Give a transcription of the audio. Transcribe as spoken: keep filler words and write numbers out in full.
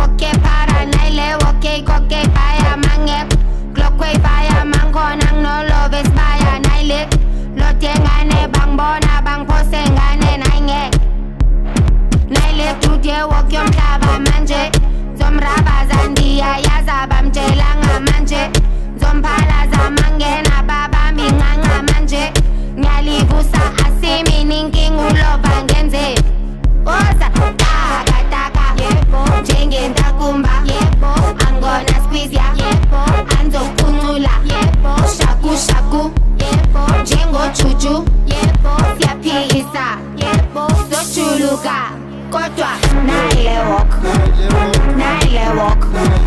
woke para naile woke koke baya mange glokwe baya mangona no love is baya naile lotengane bangbona bangphosengane nainge naile tudye woke yomhlaba manje zomrabaza ndiya yaza bamtshelanga manje zomphala mangena baba minganca manje ngiyalivusa asimi ninking ulova ngenze oza taka taka yebo njengendakumba yebo angona squeeze ya yebo anzokuncula yebo shaku shaku yebo njengojuju yebo siyaphilisa yebo sochuluka kodwa naile walk naile walk